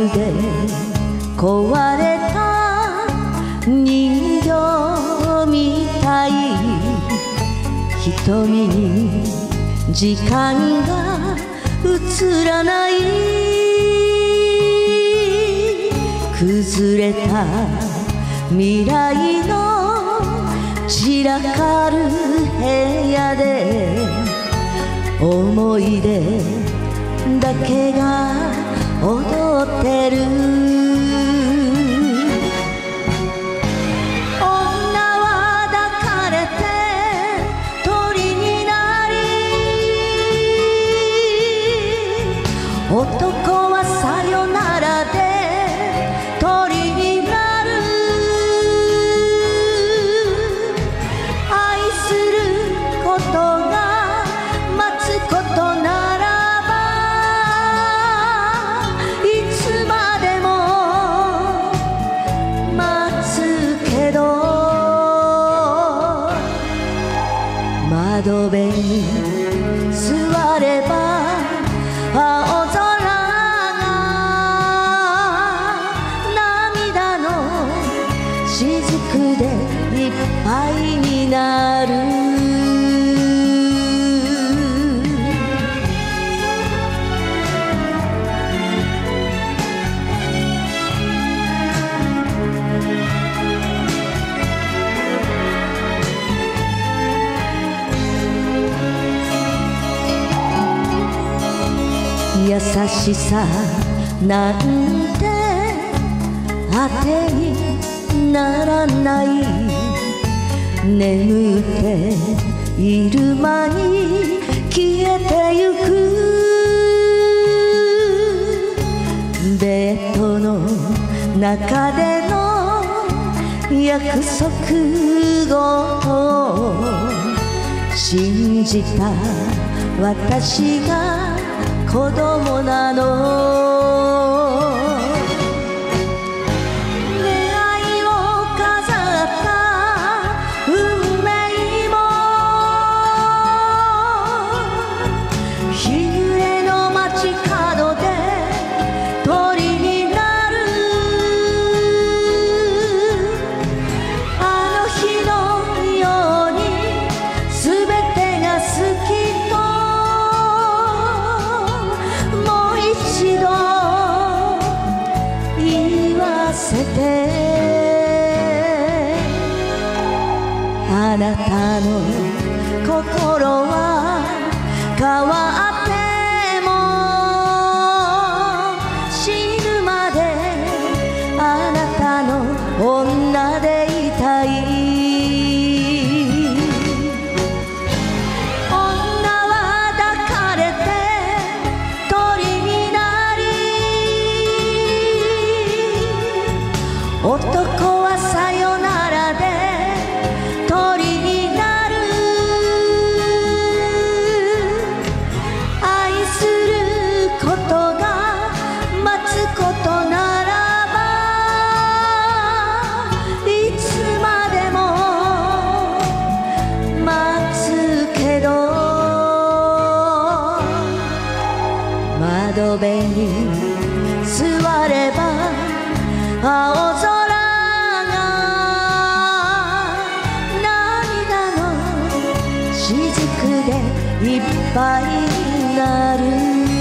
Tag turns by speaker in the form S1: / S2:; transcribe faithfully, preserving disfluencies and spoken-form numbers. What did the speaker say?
S1: で壊れた人形みたい、瞳に時間が映らない、崩れた未来の散らかる部屋で思い出だけが踊ってる。女は抱かれて鳥になり、男はさよならで鳥になる。愛することが待つことなら窓辺に座れば青空が涙の雫でいっぱいになる。優しさなんてあてにならない、眠っている間に消えてゆく。ベッドの中での約束を信じた私が子供なの。出会いを飾った運命も日暮れの街角で鳥になる。あの日のように全てが好きあなたの心は変わっても死ぬまであなたの女でいたい。女は抱かれて鳥になり、男はさよならで鳥になる。愛することが待つことならばいつまでも待つけど、窓辺に座れば青空雫でいっぱいになる。